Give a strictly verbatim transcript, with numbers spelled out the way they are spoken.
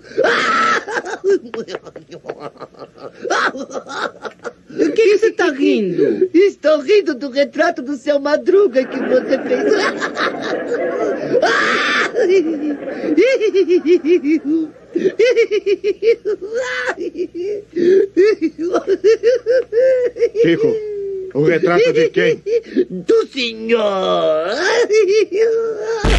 O que você está rindo? Estou rindo do retrato do seu Madruga que você fez. Chico, o retrato de quem? Do senhor.